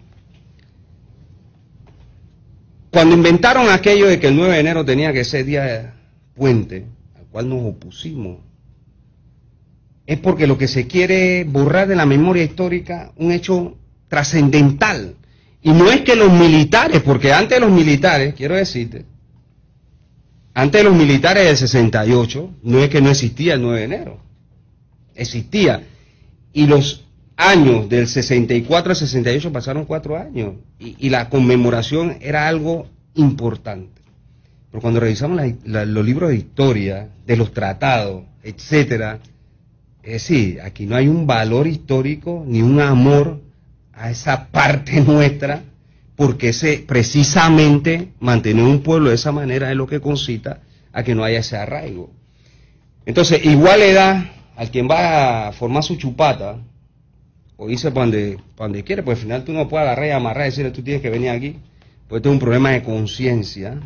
Cuando inventaron aquello de que el nueve de enero tenía que ser día puente, al cual nos opusimos, es porque lo que se quiere es borrar de la memoria histórica un hecho trascendental. Y no es que los militares, porque antes de los militares, quiero decirte, antes de los militares del sesenta y ocho, no es que no existía el nueve de enero, existía. Y los años del sesenta y cuatro al sesenta y ocho pasaron cuatro años, y, y la conmemoración era algo importante. Pero cuando revisamos la, la, los libros de historia, de los tratados, etcétera, es decir, aquí no hay un valor histórico ni un amor a esa parte nuestra, porque ese, precisamente mantener un pueblo de esa manera es lo que concita a que no haya ese arraigo. Entonces, igual le da al quien va a formar su chupata, o irse para donde, para donde quiere, pues al final tú no puedes agarrar y amarrar y decirle tú tienes que venir aquí, pues este es un problema de conciencia.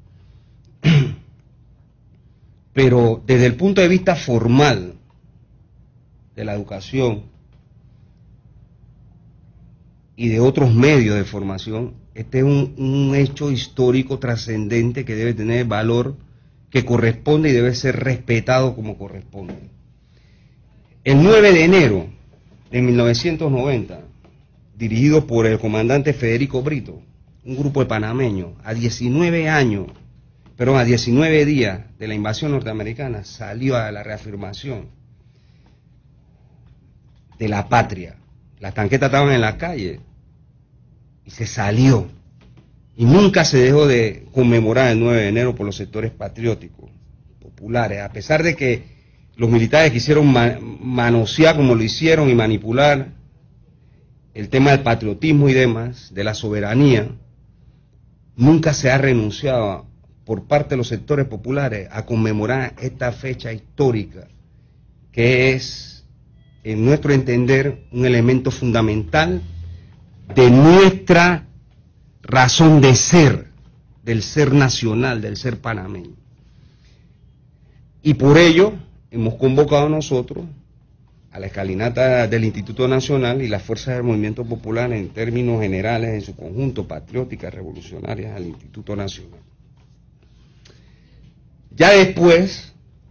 Pero desde el punto de vista formal de la educación y de otros medios de formación, este es un, un hecho histórico trascendente que debe tener valor, que corresponde y debe ser respetado como corresponde. El nueve de enero de mil novecientos noventa, dirigido por el comandante Federico Brito, un grupo de panameños, a diecinueve años, perdón, a diecinueve días de la invasión norteamericana, salió a la reafirmación de la patria. Las tanquetas estaban en la calle y se salió. Y nunca se dejó de conmemorar el nueve de enero por los sectores patrióticos, populares, a pesar de que los militares quisieron man manosear como lo hicieron y manipular el tema del patriotismo y demás, de la soberanía. Nunca se ha renunciado por parte de los sectores populares a conmemorar esta fecha histórica, que es, en nuestro entender, un elemento fundamental de nuestra razón de ser, del ser nacional, del ser panameño. Y por ello hemos convocado nosotros a la escalinata del Instituto Nacional y las fuerzas del movimiento popular en términos generales, en su conjunto, patrióticas, revolucionarias, al Instituto Nacional. Ya después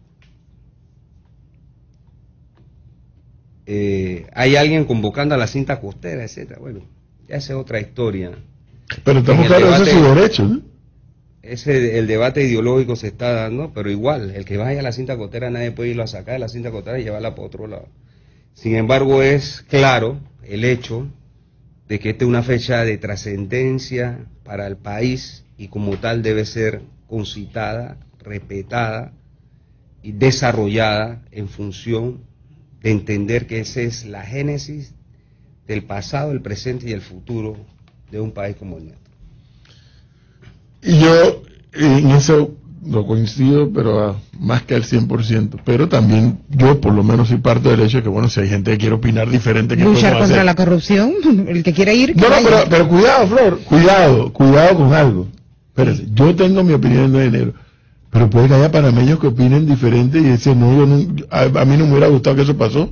eh, hay alguien convocando a la cinta costera, etcétera. Bueno, ya esa es otra historia. Pero estamos claros, ese es su derecho, ¿no? Ese, el debate ideológico se está dando, pero igual, el que vaya a la cinta costera nadie puede irlo a sacar de la cinta costera y llevarla para otro lado. Sin embargo, es claro el hecho de que esta es una fecha de trascendencia para el país y como tal debe ser concitada, respetada y desarrollada en función de entender que esa es la génesis del pasado, el presente y el futuro de un país como el nuestro. Y yo en eso lo coincido, pero a, más que al cien por ciento. Pero también yo por lo menos soy parte del hecho de que, bueno, si hay gente que quiere opinar diferente, que luchar contra hacer? La corrupción, el que quiere ir. Que no, no, pero, pero cuidado, Flor, cuidado, cuidado con algo. Espérese, yo tengo mi opinión en nueve de enero, pero puede que haya panameños que opinen diferente y dicen, no, yo no, a, a mí no me hubiera gustado que eso pasó.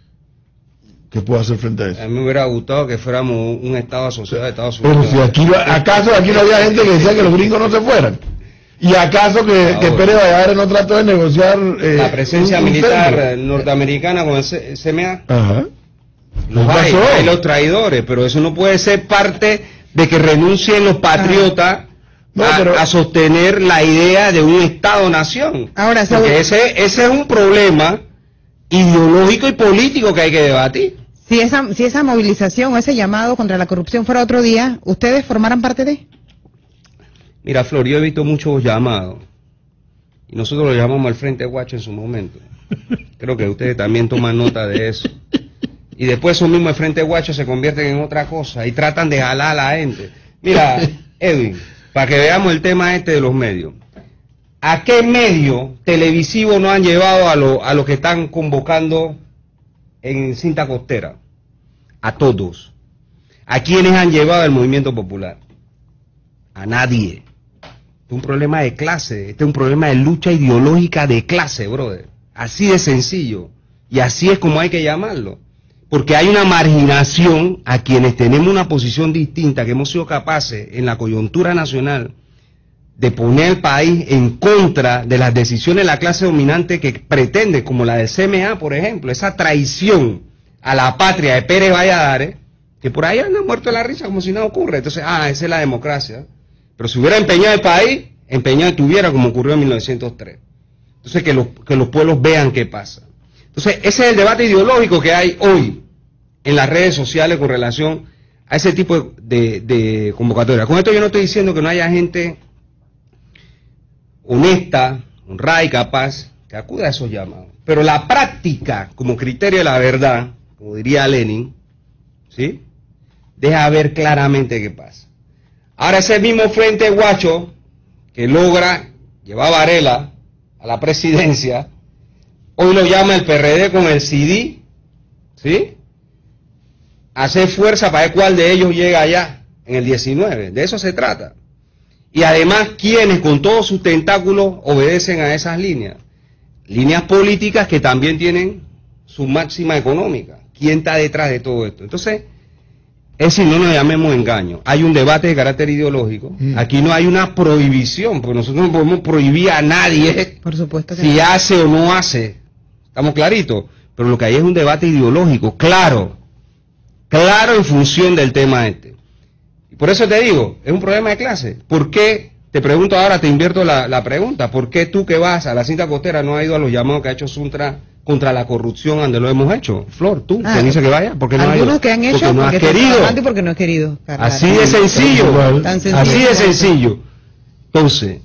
¿Qué puedo hacer frente a eso? A mí me hubiera gustado que fuéramos un Estado asociado de Estados Unidos. Pero si aquí, ¿acaso aquí no había gente que decía que los gringos no se fueran? ¿Y acaso que, que Pérez Valladares no trató de negociar eh, la presencia un, un militar centro? norteamericana con el C M A? Ajá. Los hay, hay los traidores, pero eso no puede ser parte de que renuncien los patriotas no, a, pero... a sostener la idea de un Estado-nación. Ahora, porque ese, ese es un problema ideológico y político que hay que debatir. Si esa, si esa movilización o ese llamado contra la corrupción fuera otro día, ¿ustedes formaran parte de? Mira, Flor, yo he visto muchos llamados, y nosotros lo llamamos al Frente Guacho en su momento. Creo que ustedes también toman nota de eso. Y después esos mismos de Frente Guacho se convierten en otra cosa y tratan de jalar a la gente. Mira, Edwin, para que veamos el tema este de los medios. ¿A qué medio televisivo no han llevado a los a lo que están convocando en cinta costera? A todos. ¿A quiénes han llevado el movimiento popular? A nadie. Este es un problema de clase, este es un problema de lucha ideológica de clase, brother. Así de sencillo. Y así es como hay que llamarlo. Porque hay una marginación a quienes tenemos una posición distinta, que hemos sido capaces en la coyuntura nacional de poner al país en contra de las decisiones de la clase dominante que pretende, como la del C M A, por ejemplo, esa traición a la patria de Pérez Valladares, que por ahí anda muerto de la risa como si nada ocurre. Entonces, ah, esa es la democracia. Pero si hubiera empeñado el país, empeñado estuviera como ocurrió en mil novecientos tres. Entonces, que los, que los pueblos vean qué pasa. Entonces, ese es el debate ideológico que hay hoy en las redes sociales con relación a ese tipo de, de convocatoria. Con esto yo no estoy diciendo que no haya gente honesta, honrada y capaz, que acuda a esos llamados. Pero la práctica, como criterio de la verdad, como diría Lenin, ¿sí?, deja ver claramente qué pasa. Ahora ese mismo Frente Guacho, que logra llevar a Varela a la presidencia, hoy lo llama el P R D con el C D, ¿sí?, hacer fuerza para ver cuál de ellos llega allá en el diecinueve. De eso se trata. Y además, quienes con todos sus tentáculos obedecen a esas líneas. Líneas políticas que también tienen su máxima económica. ¿Quién está detrás de todo esto? Entonces, es decir, no nos llamemos engaño. Hay un debate de carácter ideológico. Mm. Aquí no hay una prohibición, porque nosotros no podemos prohibir a nadie. Por supuesto que si no. hace o no hace. Estamos claritos. Pero lo que hay es un debate ideológico, claro. Claro en función del tema este. Y por eso te digo, es un problema de clase. ¿Por qué? Te pregunto ahora, te invierto la, la pregunta. ¿Por qué tú que vas a la cinta costera no has ido a los llamados que ha hecho Suntra contra la corrupción donde lo hemos hecho? Flor, tú, ah, ¿quién dice que vaya? ¿Por qué no has ido? Algunos que han hecho porque no has porque querido. Y porque no he querido. Cargar. Así de sencillo. Tan sencillo. Así de sencillo. Entonces,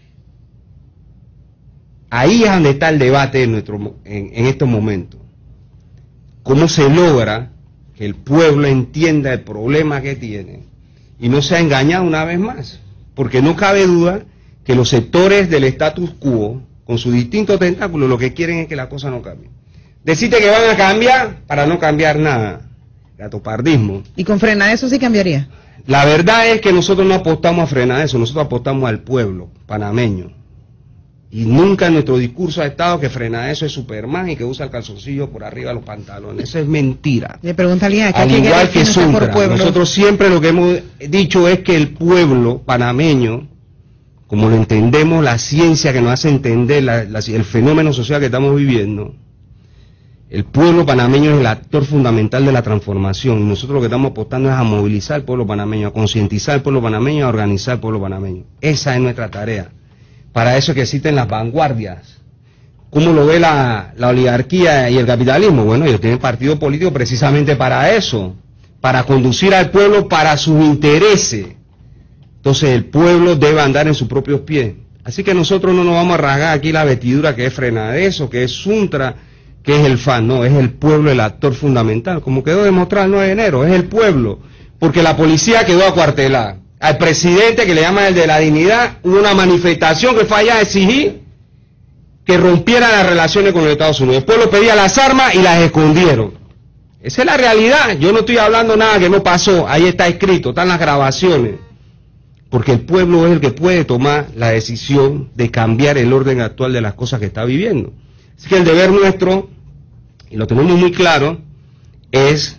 ahí es donde está el debate en, nuestro, en, en estos momentos. ¿Cómo se logra que el pueblo entienda el problema que tiene y no sea engañado una vez más? Porque no cabe duda que los sectores del status quo, con sus distintos tentáculos, lo que quieren es que la cosa no cambie. Decirte que van a cambiar para no cambiar nada. Gatopardismo. ¿Y con frenar eso sí cambiaría? La verdad es que nosotros no apostamos a frenar eso, nosotros apostamos al pueblo panameño. Y nunca en nuestro discurso ha estado que frena eso es Superman y que usa el calzoncillo por arriba de los pantalones. Eso es mentira. Le pregunta a alguien acá. Al igual que Suntra, nosotros siempre lo que hemos dicho es que el pueblo panameño, como lo entendemos, la ciencia que nos hace entender la, la, el fenómeno social que estamos viviendo, el pueblo panameño es el actor fundamental de la transformación. Y nosotros lo que estamos apostando es a movilizar al pueblo panameño, a concientizar al pueblo panameño, a organizar al pueblo panameño. Esa es nuestra tarea. Para eso es que existen las vanguardias. ¿Cómo lo ve la, la oligarquía y el capitalismo? Bueno, ellos tienen partido político precisamente para eso, para conducir al pueblo para sus intereses. Entonces el pueblo debe andar en sus propios pies. Así que nosotros no nos vamos a rasgar aquí la vestidura que es Frenadeso, que es Suntra, que es el F A N. No, es el pueblo el actor fundamental. Como quedó demostrado el nueve de enero, es el pueblo. Porque la policía quedó acuartelada. Al presidente, que le llaman el de la dignidad, hubo una manifestación que fue allá a exigir que rompieran las relaciones con los Estados Unidos. El pueblo pedía las armas y las escondieron. Esa es la realidad. Yo no estoy hablando nada que no pasó. Ahí está escrito, están las grabaciones. Porque el pueblo es el que puede tomar la decisión de cambiar el orden actual de las cosas que está viviendo. Así que el deber nuestro, y lo tenemos muy claro, es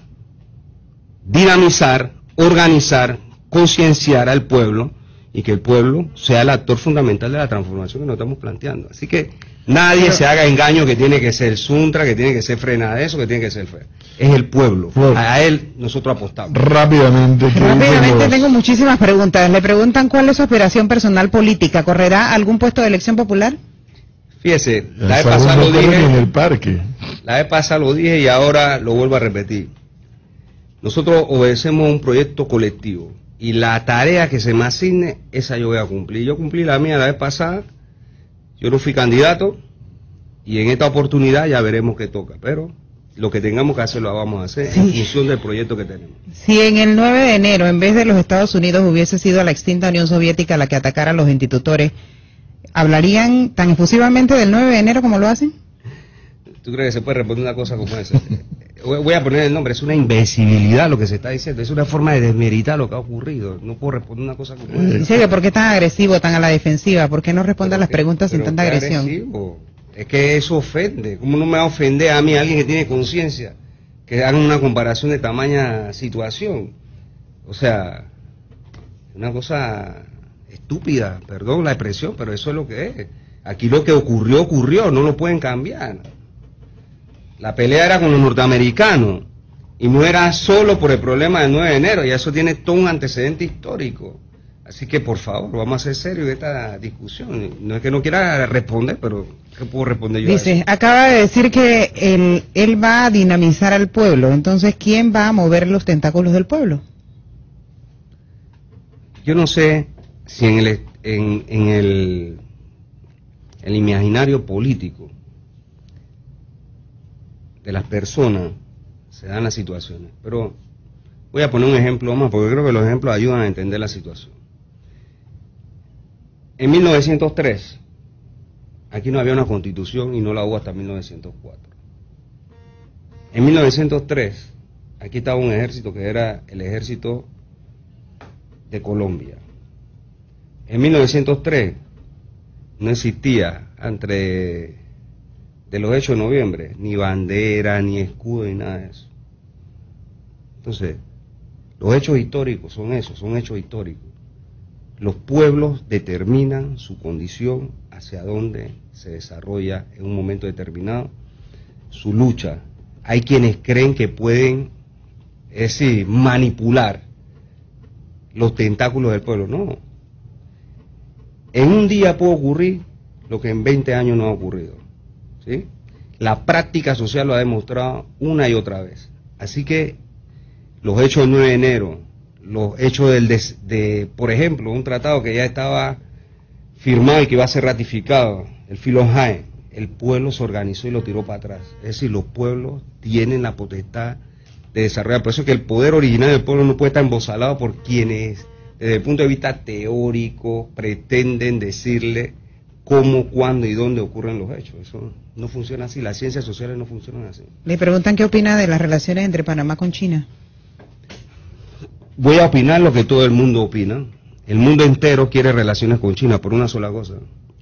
dinamizar, organizar, concienciar al pueblo y que el pueblo sea el actor fundamental de la transformación que nos estamos planteando. Así que nadie Pero, se haga engaño que tiene que ser Suntra, que tiene que ser Frenadeso, que tiene que ser F E. Es el pueblo. Flor, a él nosotros apostamos. Rápidamente. Rápidamente tengo muchísimas preguntas. Le preguntan cuál es su aspiración personal política. ¿Correrá algún puesto de elección popular? Fíjese, la vez pasada lo dije. En el parque. La vez pasada lo dije y ahora lo vuelvo a repetir. Nosotros obedecemos un proyecto colectivo. Y la tarea que se me asigne, esa yo voy a cumplir. Yo cumplí la mía la vez pasada, yo no fui candidato, y en esta oportunidad ya veremos qué toca. Pero lo que tengamos que hacer lo vamos a hacer sí. en función del proyecto que tenemos. Si en el nueve de enero, en vez de los Estados Unidos, hubiese sido la extinta Unión Soviética la que atacara a los institutores, ¿hablarían tan efusivamente del nueve de enero como lo hacen? ¿Tú crees que se puede responder una cosa como esa? Voy a poner el nombre, es una imbecilidad lo que se está diciendo, es una forma de desmeritar lo que ha ocurrido, no puedo responder una cosa como esa. ¿En serio? ¿Por qué tan agresivo, tan a la defensiva? ¿Por qué no responde a las preguntas sin tanta agresión? Agresivo. Es que eso ofende, ¿cómo no me va a ofender a mí alguien que tiene conciencia? Que hagan una comparación de tamaña situación. O sea, una cosa estúpida, perdón la expresión, pero eso es lo que es. Aquí lo que ocurrió, ocurrió, no lo pueden cambiar. La pelea era con los norteamericanos y no era solo por el problema del nueve de enero, y eso tiene todo un antecedente histórico. Así que, por favor, vamos a ser serios en esta discusión. No es que no quiera responder, pero ¿qué puedo responder yo? Dice, acaba de decir que él, él va a dinamizar al pueblo, entonces, ¿quién va a mover los tentáculos del pueblo? Yo no sé si en el, en, en el el imaginario político de las personas se dan las situaciones. Pero voy a poner un ejemplo más, porque creo que los ejemplos ayudan a entender la situación. En mil novecientos tres, aquí no había una constitución y no la hubo hasta mil novecientos cuatro. En mil novecientos tres, aquí estaba un ejército que era el ejército de Colombia. En mil novecientos tres no existía, entre de los hechos de noviembre, ni bandera, ni escudo, ni nada de eso. Entonces, los hechos históricos son esos, son hechos históricos. Los pueblos determinan su condición hacia dónde se desarrolla en un momento determinado su lucha. Hay quienes creen que pueden, es decir, manipular los tentáculos del pueblo. No. En un día puede ocurrir lo que en veinte años no ha ocurrido, ¿sí? La práctica social lo ha demostrado una y otra vez. Así que los hechos del nueve de enero, los hechos del de, de, por ejemplo, un tratado que ya estaba firmado y que iba a ser ratificado, el Filonjae, el pueblo se organizó y lo tiró para atrás. Es decir, los pueblos tienen la potestad de desarrollar. Por eso es que el poder original del pueblo no puede estar embosalado por quienes, desde el punto de vista teórico, pretenden decirle cómo, cuándo y dónde ocurren los hechos. Eso no funciona así. Las ciencias sociales no funcionan así. Le preguntan qué opina de las relaciones entre Panamá con China. Voy a opinar lo que todo el mundo opina. El mundo entero quiere relaciones con China por una sola cosa.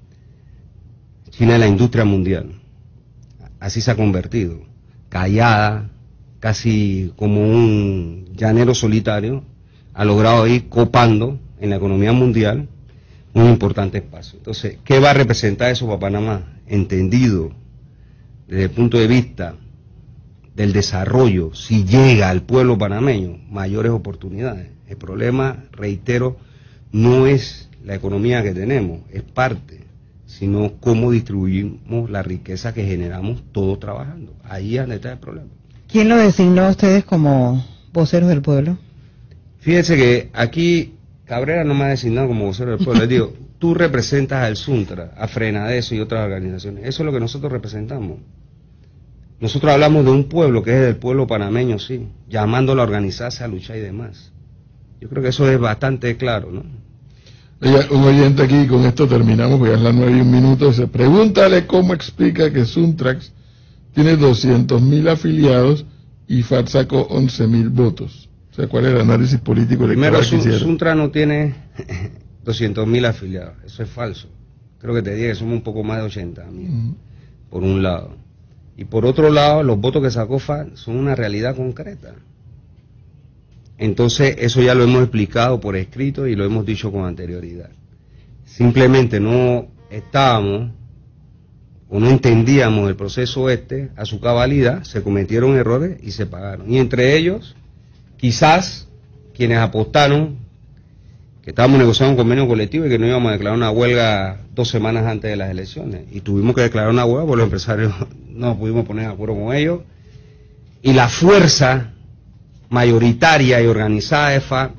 China es la industria mundial. Así se ha convertido. Callada, casi como un llanero solitario, ha logrado ir copando en la economía mundial un importante espacio. Entonces, ¿qué va a representar eso para Panamá? Entendido desde el punto de vista del desarrollo, si llega al pueblo panameño, mayores oportunidades. El problema, reitero, no es la economía que tenemos, es parte, sino cómo distribuimos la riqueza que generamos todos trabajando. Ahí es donde está el problema. ¿Quién lo designó a ustedes como voceros del pueblo? Fíjense que aquí Cabrera no me ha designado como vocero del pueblo. Les digo, tú representas al Suntra, a Frenadeso y otras organizaciones. Eso es lo que nosotros representamos. Nosotros hablamos de un pueblo que es del pueblo panameño, sí, llamándolo a organizarse, a luchar y demás. Yo creo que eso es bastante claro, ¿no? Oye, un oyente aquí, con esto terminamos, porque ya es las nueve y un minuto, dice, pregúntale cómo explica que Suntrax tiene doscientos mil afiliados y F A T sacó once mil votos. O sea, ¿cuál es el análisis político electoral Primero, que hicieron? Suntra no tiene doscientos mil afiliados, eso es falso. Creo que te dije que somos un poco más de ochenta mil, uh-huh. por un lado. Y por otro lado, los votos que sacó F A T son una realidad concreta. Entonces, eso ya lo hemos explicado por escrito y lo hemos dicho con anterioridad. Simplemente no estábamos o no entendíamos el proceso este a su cabalidad, se cometieron errores y se pagaron. Y entre ellos, quizás, quienes apostaron que estábamos negociando un convenio colectivo y que no íbamos a declarar una huelga dos semanas antes de las elecciones. Y tuvimos que declarar una huelga porque los empresarios no pudimos poner de acuerdo con ellos. Y la fuerza mayoritaria y organizada de F A T,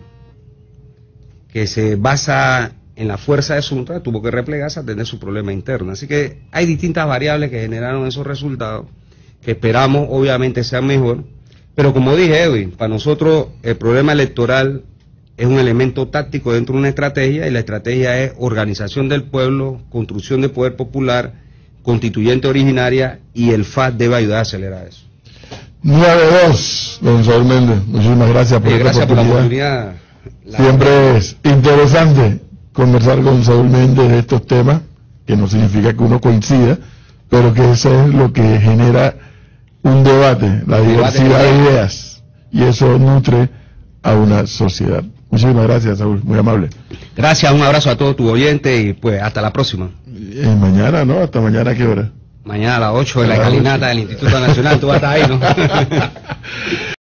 que se basa en la fuerza de Suntra, tuvo que replegarse a tener su problema interno. Así que hay distintas variables que generaron esos resultados, que esperamos obviamente sean mejor. Pero como dije, Edwin, para nosotros el problema electoral es un elemento táctico dentro de una estrategia, y la estrategia es organización del pueblo, construcción de poder popular, constituyente originaria, y el F A T debe ayudar a acelerar eso. nueve dos, don Saúl Méndez, muchísimas gracias por, eh, esta gracias oportunidad. por la oportunidad. La Siempre verdad. Es interesante conversar con Saúl Méndez de estos temas, que no significa que uno coincida, pero que eso es lo que genera un debate, la diversidad de ideas, y eso nutre a una sociedad. Muchísimas gracias, Saúl, muy amable. Gracias, un abrazo a todos tus oyentes y pues hasta la próxima. Eh, mañana, ¿no? ¿Hasta mañana a qué hora? Mañana a las ocho de la escalinata del Instituto Nacional, tú vas a estar ahí, ¿no?